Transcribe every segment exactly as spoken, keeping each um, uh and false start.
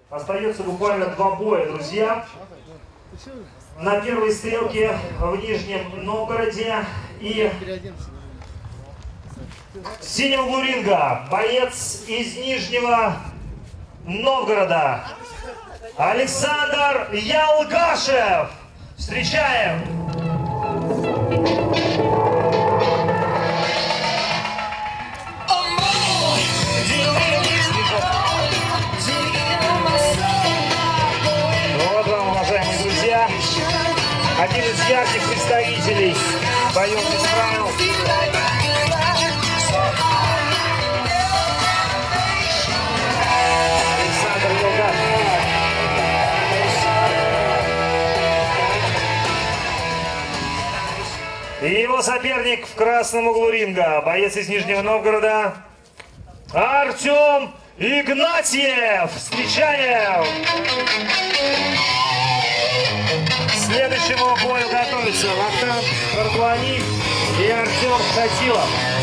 Остается буквально два боя, друзья. На первой стрелке в Нижнем Новгороде и в синем углу ринга боец из Нижнего Новгорода Александр Ялгашев. Встречаем! Вот вам, уважаемые друзья, один из ярких представителей боев без правил. Александр Ялгашев. И его соперник в красном углу ринга, боец из Нижнего Новгорода Артем Игнатьев. Встречаем! К следующему бою готовятся Вахтанг Баргуани и Артем Хатилов.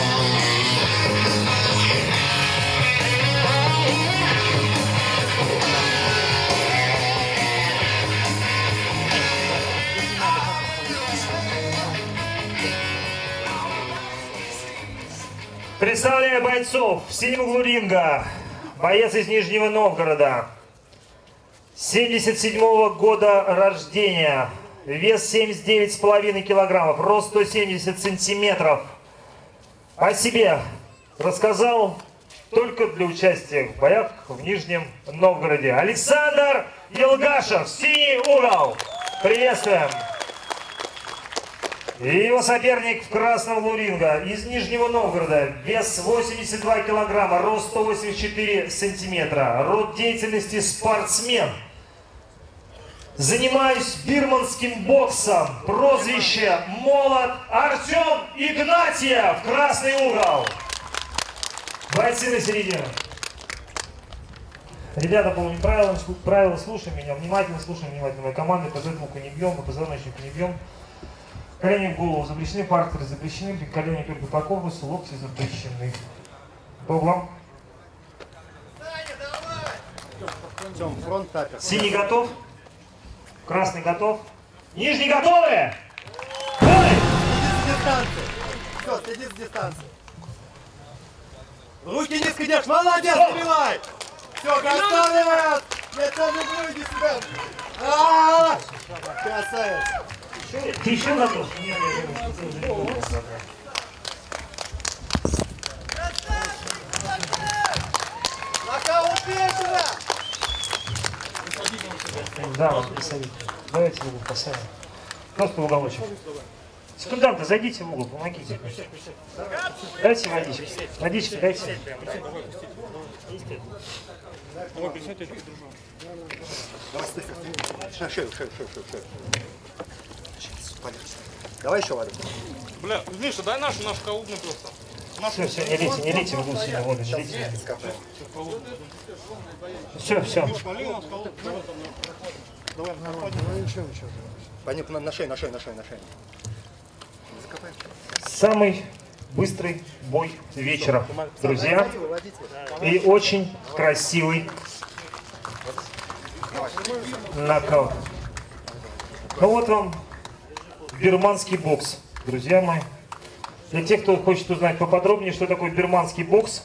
Представляю бойцов в синем углу ринга. Боец из Нижнего Новгорода. семьдесят седьмого года рождения. Вес семьдесят девять с половиной килограммов. Рост сто семьдесят сантиметров. О себе рассказал только для участия в боях в Нижнем Новгороде. Александр Ялгашев, синий угол. Приветствуем. И его соперник в красном углу ринга из Нижнего Новгорода. Вес восемьдесят два килограмма, рост сто восемьдесят четыре сантиметра. Род деятельности спортсмен. Занимаюсь бирманским боксом. Прозвище Молот. Артем Игнатьев. Красный угол. Бойцы на середину. Ребята, помните правила, правила, слушаем меня внимательно, слушаем внимательно моей команды. По звуку не бьем, по позвоночнику не бьем. Колени в голову запрещены, партеры запрещены, колени только по корпусу, локти запрещены. По углам. Синий готов, красный готов, нижний готовы! Бой! Все, следи с дистанции. Руки низко держишь, молодец, забивай! Все, готовы! Я тоже выйди сюда! А-а-а! Красавец! Ты еще готов? Нокаут Пешина! Да, вот посадите. Давайте в угол посадим. Просто в уголочек. Секунданты, зайдите в угол, помогите. Дайте водички. Водички дайте. Шею, шею, шею, шею, шею. Давай еще воду. Бля, Миша, дай нашу, наш холодный просто. Все, все, не лейте, не лейте в угол сильно воду, не лейте. Все, все. Паник на шею, на шею, на шею, на шею. Самый быстрый бой вечера, друзья. И очень красивый нокаут. Ну вот вам бирманский бокс, друзья мои. Для тех, кто хочет узнать поподробнее, что такое бирманский бокс,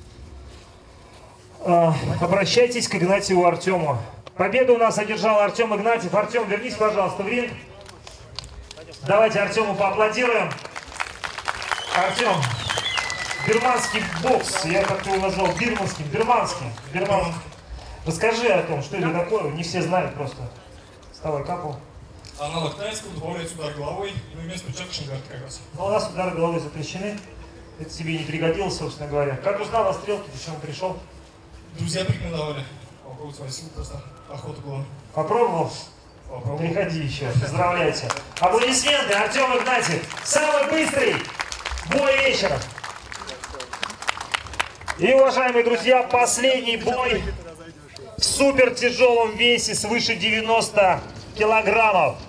обращайтесь к Игнатьеву Артему. Победу у нас одержал Артем Игнатьев. Артем, вернись, пожалуйста, в ринг. Давайте Артему поаплодируем. Артем, бирманский бокс, я как-то его назвал бирманским, бирманским, бирман. Расскажи о том, что это такое, не все знают просто. Вставай, капу. Аналог тайского, добавляется удар головой, и вместо рычага шангард как раз. Но у нас удары головой запрещены. Это тебе не пригодилось, собственно говоря. Как узнал о стрелке, ты чему пришел? Друзья порекомендовали. Попробовать свои силы просто. Охота была. Попробовал? Попробовал. Приходи еще. Поздравляйте. Аплодисменты, Артем Игнатьев. Самый быстрый бой вечера. И, уважаемые друзья, последний бой в супер тяжелом весе свыше девяноста килограммов.